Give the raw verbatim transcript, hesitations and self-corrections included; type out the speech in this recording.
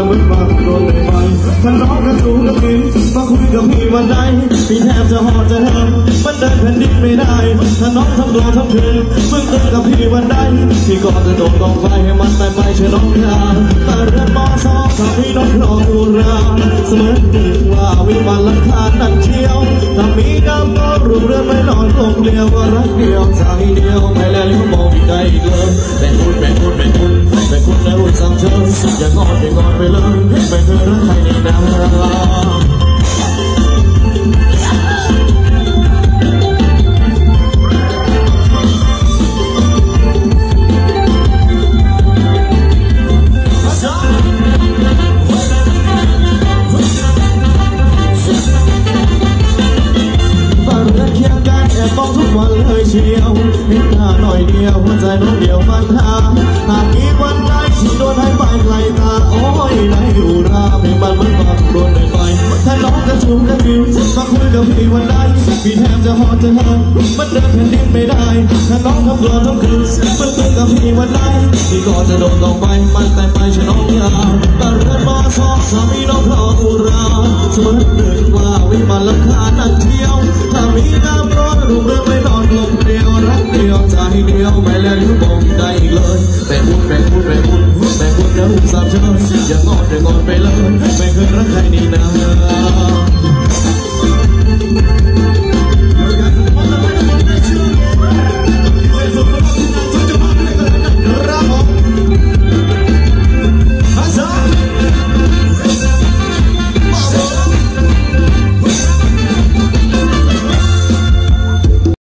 เหมือนมาโดนเลยไปถ้าน้องกระจูกระบิ้นมาคุยกับพี่วันใดพี่แทบจะหอดจะเหินมันเดินแผ่นดินไม่ได้ถ้าน้องทำตัวทำคืนเพิ่งเดินกับพี่วันใดพี่ก็จะโดนกองไฟให้มันตายไปเชื่อน้องยาแต่เรือนมอสองทำให้น้องรออุราเสมือนดึกว่าวิมานลังคานั่งเที่ยวถ้ามีน้ำก็รูปเรือนไม่นอนคงเดียวว่ารักเดียวใจเดียวไม่แล้วก็มองอีกได้อีกเลยแบ่งคุณแบ่งคุณแบ่งคุณแบ่งคุณแล้วสั่งเธออย่างงอนอย่างงอนไปเลยไม่เคยรักใครในน้ำมองทุกวันเลยเชียวเห็นหน้าหน่อยเดียวหัวใจน้องเดียวมันหาหากมีวันใดที่โดนให้ไปไกลตาโอ้ยในอุราเพลงมันมันมันโดนเลยไปถ้าน้องกระจุมกระบิ้วมาคุยกับพี่วันใดพี่แทบจะหอดจะเหินมันเดินแผ่นดินไม่ได้ถ้าน้องทำตัวทั้งคืนมันคุยกับพี่วันใดพี่ก็จะโดนต่อไปมันแต่ไปฉันน้องยาแต่เรือนมาสองสามีน้องรออุราเสมือนเดินว่าวิมานลังคานั่งเที่ยวถ้ามีน้ำร้อนรูปเรื่องไม่นอนลมเดียวรักเดียวใจเดียวไม่แล้วยุ่งบอกได้อีกเลยแบ่งบุญแบ่งบุญแบ่งบุญแบ่งบุญแล้วสามเชยอย่างงอนอย่างงอนไปเลยไม่เคยรักใครนี่นะ